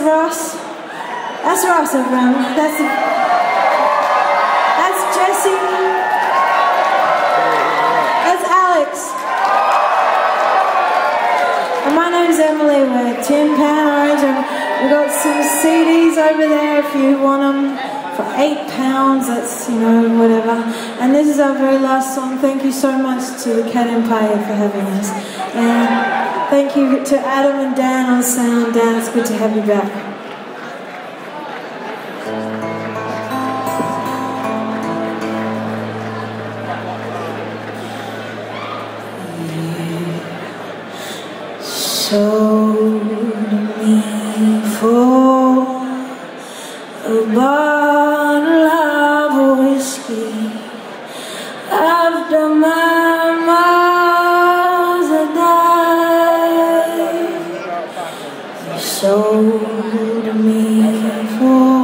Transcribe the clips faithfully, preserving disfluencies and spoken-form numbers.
Ross. That's Ross, everyone. That's that's Jesse. That's Alex. And my name's Emily. We're Tin Pan Orange. And we've got some C Ds over there if you want them for eight pounds. That's, you know, whatever. And this is our very last song. Thank you so much to Cat Empire for having us. And thank you to Adam and Dan on sound. Dan, it's good to have you back. Sold me for a bottle of whiskey after my miles a day. You sold me for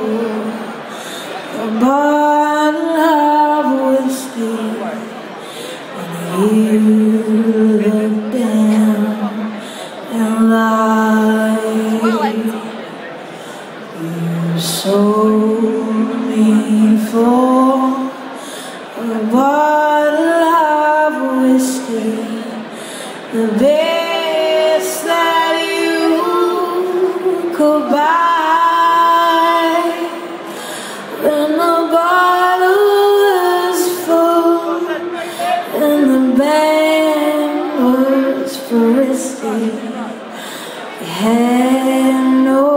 a bottle of whiskey, and you looked down and lied. You sold me for a bottle of whiskey, the best that you could buy. When the bottle was full and the band was frisky, we had no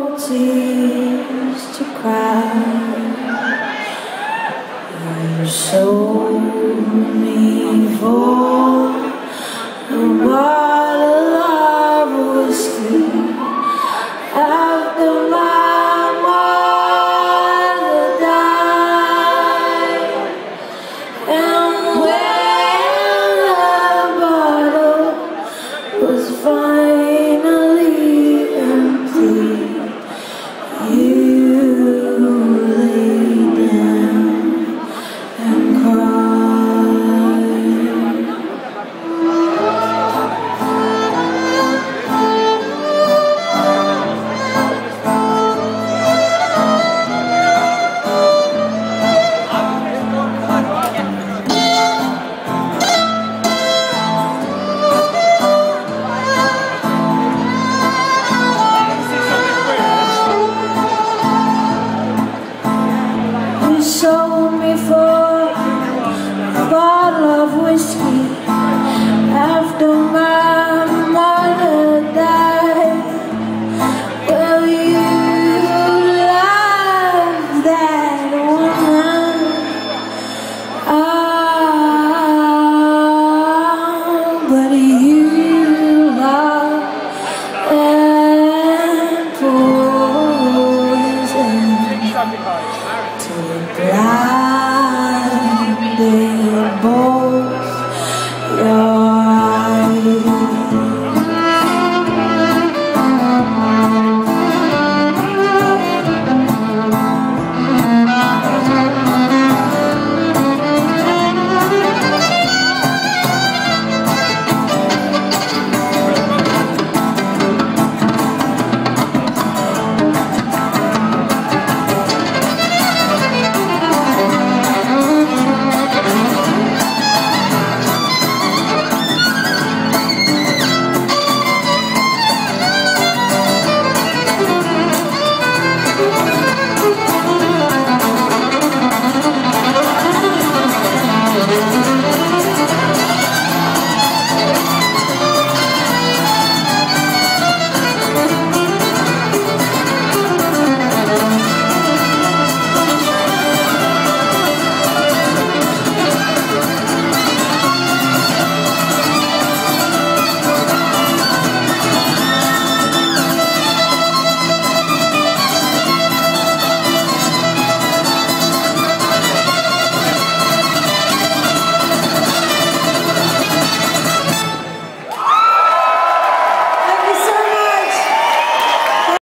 tears to cry. You sold me for a bottle of whiskey after my